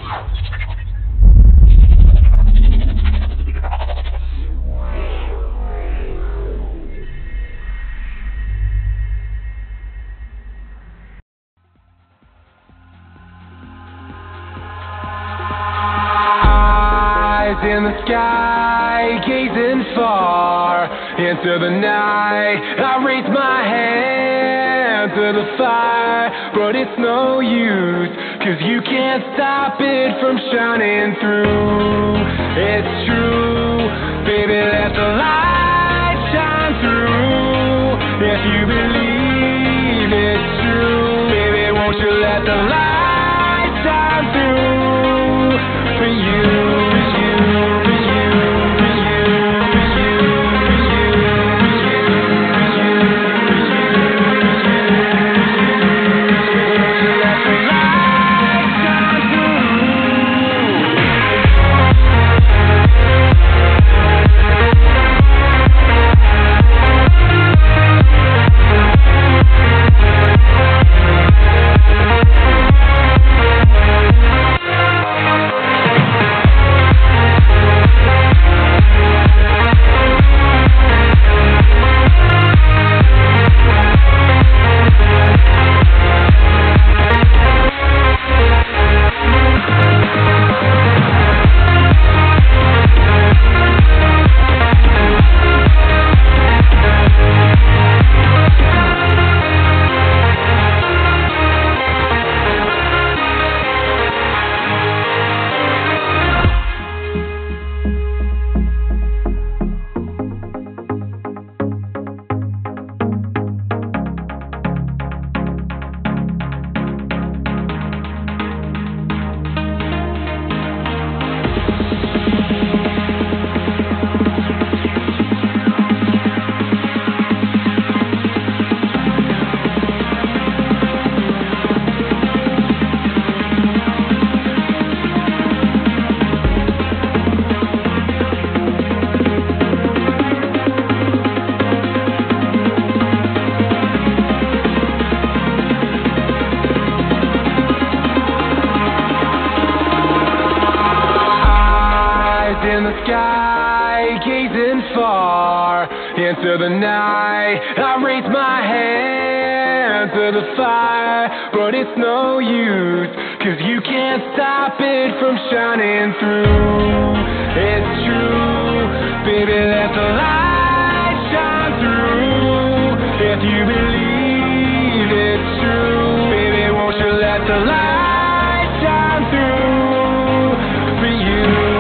In the sky, gazing far into the night, I raise my hand to the fire, but it's no use, 'cause you can't stop it from shining through. It's true, baby, let the light shine through. If you believe it's true, baby, won't you let the light shine through for you. In the sky, gazing far into the night, I raise my hand to the fire, but it's no use, 'cause you can't stop it from shining through. It's true, baby, let the light shine through. If you believe it's true, baby, won't you let the light shine through for you.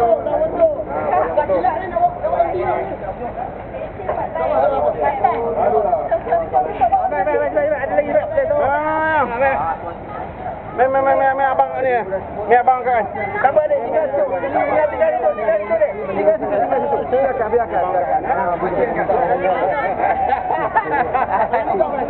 Mai abang ni. Mai abang kan. Sabar dik, tinggal tu. Tinggal tu dik. Tinggal tu. Biarkan.